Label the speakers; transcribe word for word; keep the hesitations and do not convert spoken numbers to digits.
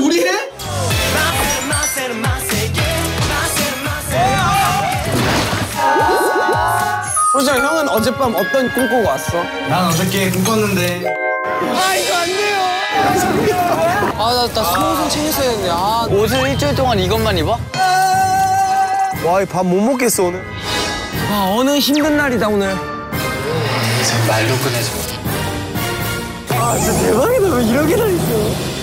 Speaker 1: 우리 해? 호정, 형은 어젯밤 어떤 꿈 꾸고 왔어?
Speaker 2: 난 어저께 꿈 꿨는데.
Speaker 1: 아, 이거 안 돼요.
Speaker 3: 아, 나, 나 속옷은 챙겼어야 했는데. 아, 옷을 일주일 동안 이것만 입어?
Speaker 1: 와, 이 밥 못 먹겠어, 오늘. 아, 어느 힘든 날이다, 오늘.
Speaker 2: 말도 꺼내줘.
Speaker 1: 아, 진짜 대박이다. 왜 이런 게 다 있어?